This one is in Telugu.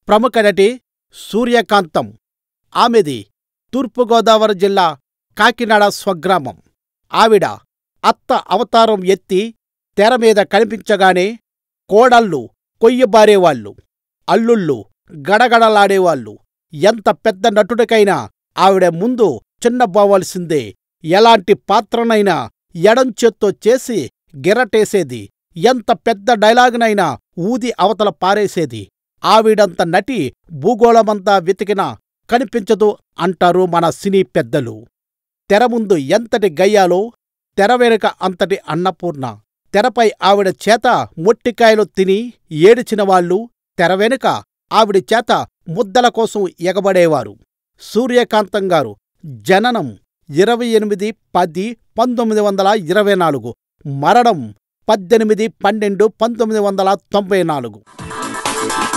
ప్రముఖ నటి సూర్యకాంతం. ఆమెది తూర్పుగోదావరి జిల్లా కాకినాడ స్వగ్రామం. ఆవిడ అత్త అవతారం ఎత్తి తెర మీద కనిపించగానే కోడళ్ళు కొయ్యబారేవాళ్ళు, అల్లుళ్ళు గడగడలాడేవాళ్ళు. ఎంత పెద్ద నటుడికైనా ఆవిడ ముందు చిన్నబోవాల్సిందే. ఎలాంటి పాత్రనైనా ఎడం చేత్తో చేసి గిరటేసేది. ఎంత పెద్ద డైలాగునైనా ఊది అవతల పారేసేది. ఆవిడంత నటి భూగోళమంతా వెతికినా కనిపించదు అంటారు మన సినీ పెద్దలు. తెర ముందు ఎంతటి గయ్యాలో, తెర వెనుక అంతటి అన్నపూర్ణ. తెరపై ఆవిడ చేత మొట్టికాయలు తిని ఏడిచిన వాళ్ళు తెర వెనుక ఆవిడ చేత ముద్దల కోసం ఎగబడేవారు. సూర్యకాంతం గారు జననం 28/10/1924, మరణం 18/12/1994.